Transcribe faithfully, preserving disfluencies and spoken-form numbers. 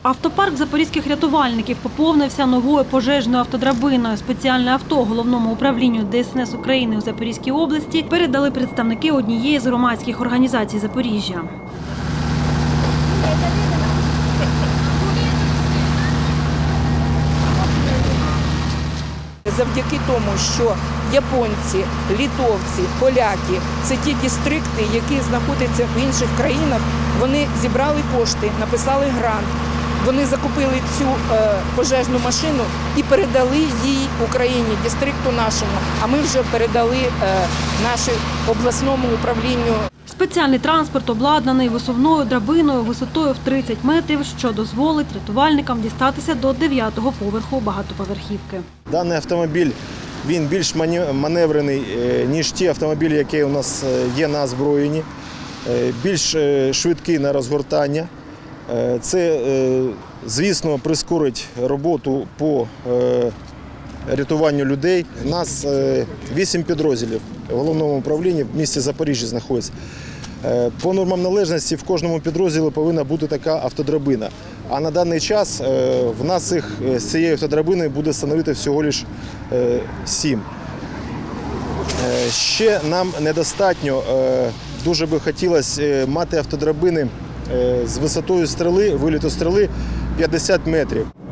Автопарк запорізьких рятувальників поповнився новою пожежною автодрабиною. Спеціальне авто Головному управлінню Де Ес Ен Ес України у Запорізькій області передали представники однієї з громадських організацій Запоріжжя. Завдяки тому, що японці, литовці, поляки – це ті дистрикти, які знаходяться в інших країнах, вони зібрали кошти, написали грант, вони закупили цю е, пожежну машину і передали їй Україні, дистрикту нашому, а ми вже передали е, нашому обласному управлінню. Спеціальний транспорт обладнаний висувною драбиною висотою в тридцять метрів, що дозволить рятувальникам дістатися до дев'ятого поверху багатоповерхівки. Даний автомобіль він більш маневрений, ніж ті автомобілі, які у нас є на озброєнні, більш швидкий на розгортання. Це, звісно, прискорить роботу по рятуванню людей. У нас вісім підрозділів в головному управлінні в місті Запоріжжя знаходиться. По нормам належності в кожному підрозділі повинна бути така автодрабина. А на даний час в нас їх з цієї автодрабини буде становити всього лише сім. Ще нам недостатньо, дуже би хотілося мати автодрабини з висотою стріли, виліту стріли п'ятдесят метрів.